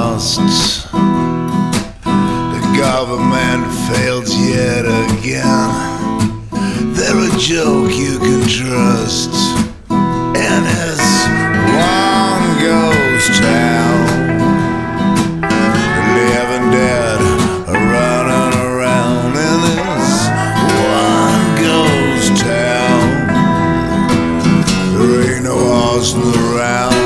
lost. The government fails yet again. They're a joke you can trust, and it's one ghost town. The living dead are running around in this one ghost town. There ain't no horsing around.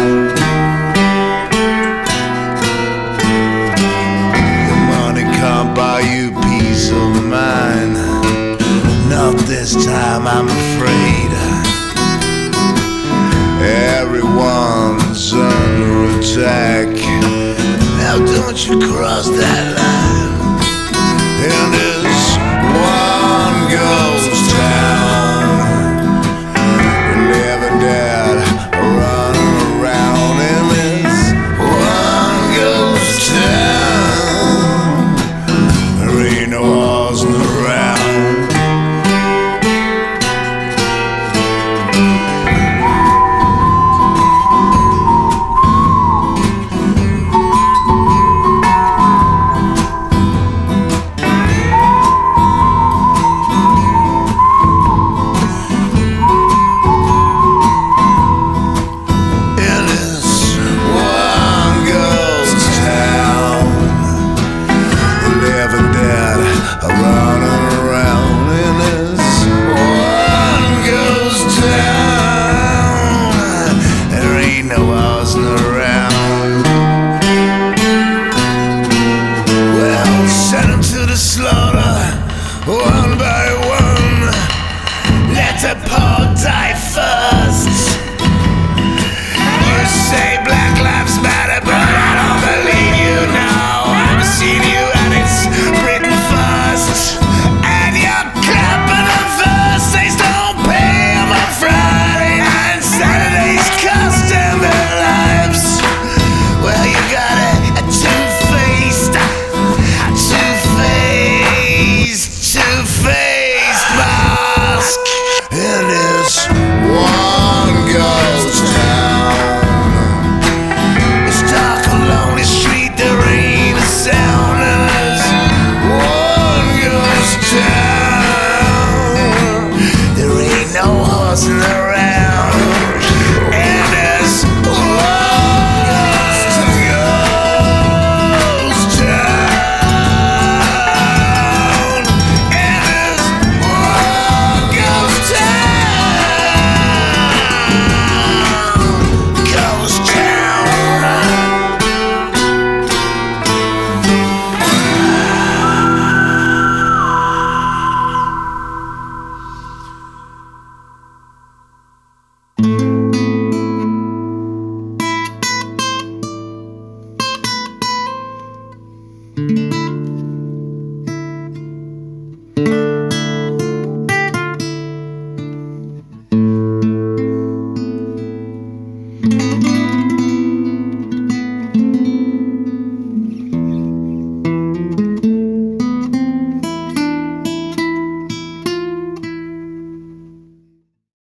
Your money can't buy you peace of mind. Not this time, I'm afraid. Everyone's under attack. Now don't you cross that line. And